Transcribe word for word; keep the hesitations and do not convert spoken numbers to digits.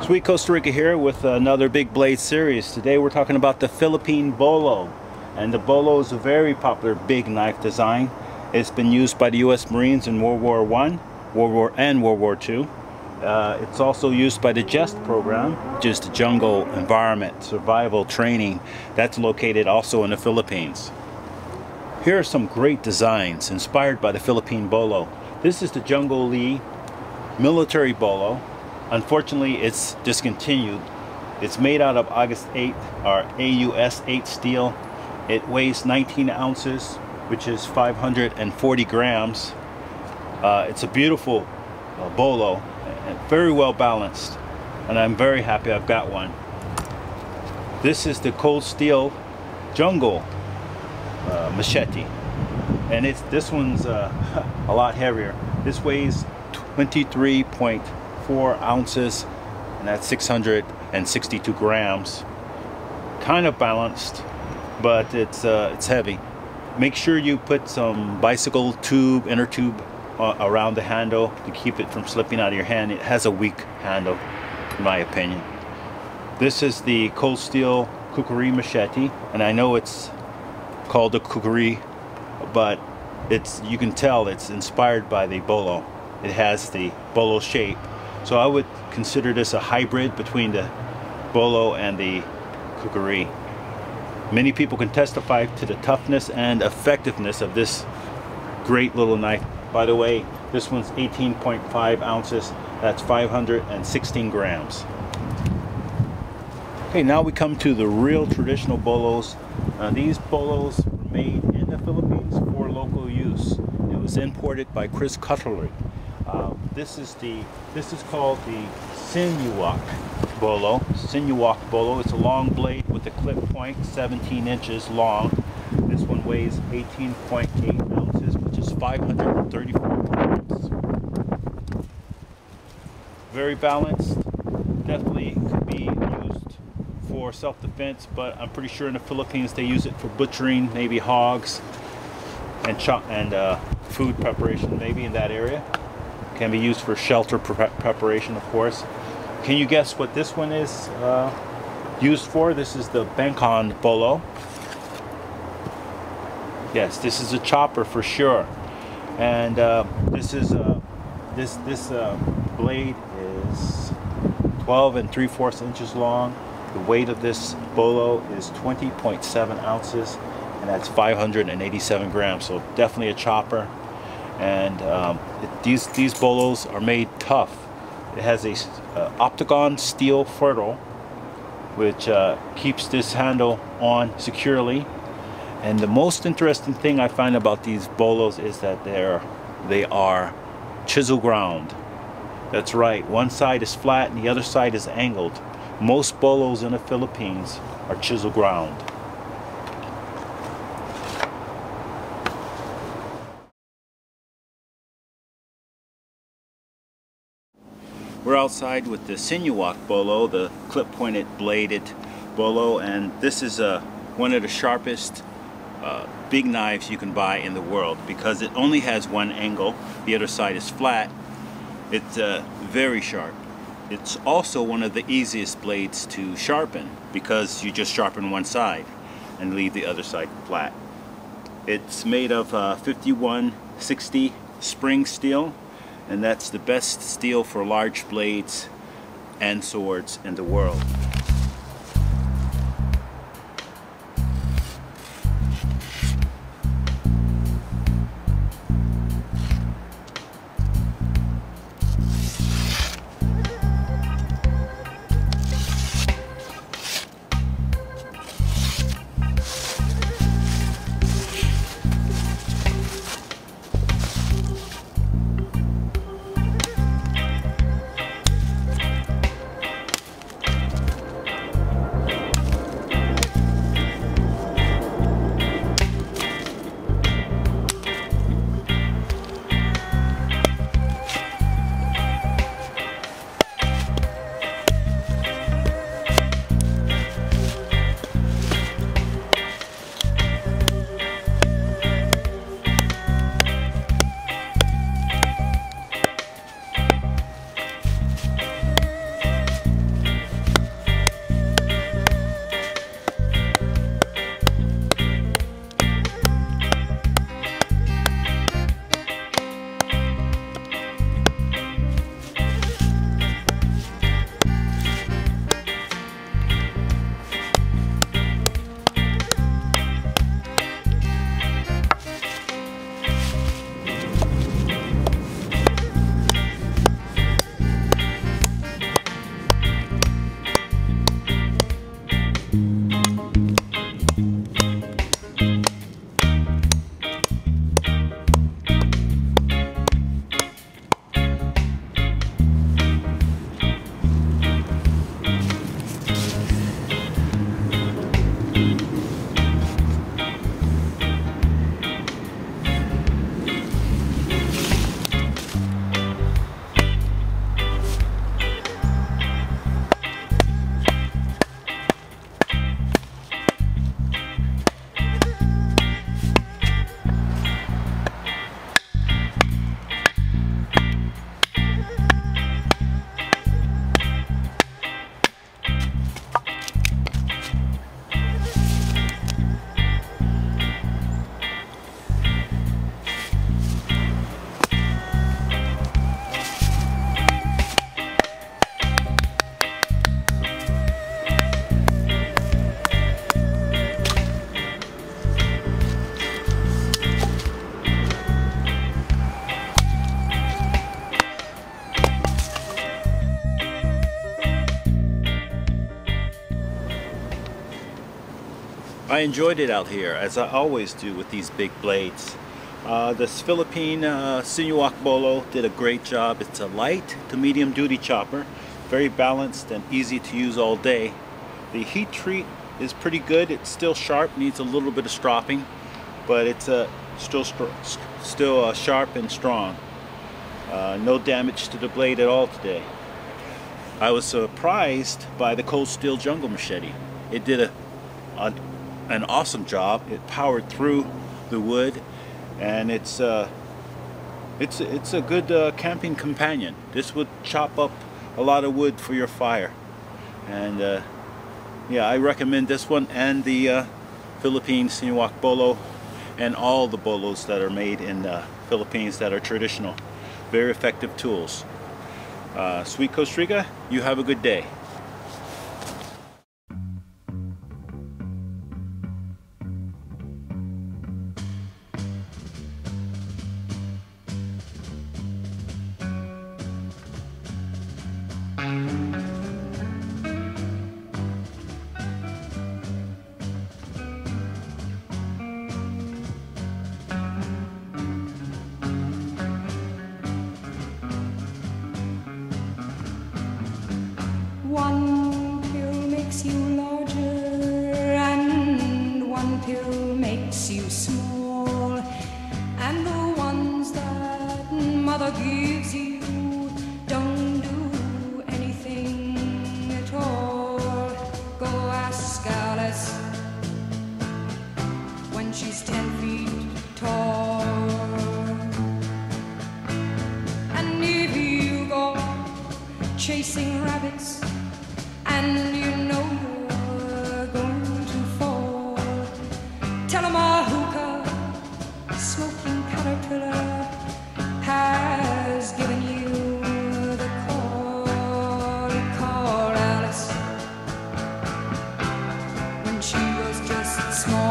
Sweet Costa Rica here with another Big Blade series. Today we're talking about the Philippine Bolo. And the Bolo is a very popular big knife design. It's been used by the U S Marines in World War One, World War and World War Two. Uh, it's also used by the JEST program, which is the Jungle Environment Survival Training. That's located also in the Philippines. Here are some great designs inspired by the Philippine Bolo. This is the Jungle Lee military bolo. Unfortunately, it's discontinued. It's made out of August eighth or A U S eight steel. It weighs nineteen ounces, which is five hundred forty grams. Uh, it's a beautiful uh, bolo, and very well balanced, and I'm very happy I've got one. This is the cold steel jungle uh, machete, and it's this one's uh, a lot heavier. This weighs twenty-three point four ounces, and that's six hundred sixty-two grams. Kind of balanced, but it's uh, it's heavy. Make sure you put some bicycle tube, inner tube uh, around the handle to keep it from slipping out of your hand. It has a weak handle, in my opinion. This is the cold steel kukri machete, and I know it's called a kukri, but it's you can tell it's inspired by the bolo. It has the bolo shape, so I would consider this a hybrid between the bolo and the kukri. Many people can testify to the toughness and effectiveness of this great little knife. By the way, this one's eighteen point five ounces. That's five hundred sixteen grams. Okay, now we come to the real traditional bolos. Uh, these bolos were made in the Philippines for local use. It was imported by Chris Cutlery. Uh, this is the this is called the Sinuwak bolo. Sinuwak bolo. It's a long blade with a clip point, seventeen inches long. This one weighs eighteen point eight ounces, which is five hundred thirty-four grams. Very balanced. Definitely could be used for self-defense, but I'm pretty sure in the Philippines they use it for butchering, maybe hogs, and chop and uh, food preparation, maybe in that area. Can be used for shelter pre preparation, of course. Can you guess what this one is uh, used for? This is the Bangkok bolo. Yes, this is a chopper for sure. And uh, this is uh, this this uh, blade is twelve and three fourths inches long. The weight of this bolo is twenty point seven ounces, and that's five hundred eighty-seven grams. So definitely a chopper. And um, it, these these bolos are made tough. It has a uh, octagon steel ferrule, which uh, keeps this handle on securely. And the most interesting thing I find about these bolos is that they're they are chisel ground. That's right. One side is flat and the other side is angled. Most bolos in the Philippines are chisel ground. We're outside with the Sinuwak bolo, the clip-pointed bladed bolo, and this is uh, one of the sharpest uh, big knives you can buy in the world because it only has one angle. The other side is flat. It's uh, very sharp. It's also one of the easiest blades to sharpen because you just sharpen one side and leave the other side flat. It's made of uh, fifty-one sixty spring steel, and that's the best steel for large blades and swords in the world. I enjoyed it out here, as I always do with these big blades. Uh, this Philippine uh, Sinuoc Bolo did a great job. It's a light to medium duty chopper, very balanced and easy to use all day. The heat treat is pretty good. It's still sharp, needs a little bit of stropping, but it's uh, still still uh, sharp and strong. Uh, no damage to the blade at all today. I was surprised by the cold steel jungle machete. It did a, a an awesome job. It powered through the wood, and it's uh, it's it's a good uh, camping companion. This would chop up a lot of wood for your fire, and uh, yeah, I recommend this one and the uh, Philippine Sinuoc Bolo, and all the bolos that are made in the Philippines that are traditional. Very effective tools. Uh, Sweet Costa Rica, you have a good day. One pill makes you larger and one pill makes you small, and the ones that mother gives you don't do anything at all. Go ask Alice when she's ten feet tall. And if you go chasing rabbits and you know you're going to fall, tell 'em a hookah smoking caterpillar has given you the call. Call Alice when she was just small.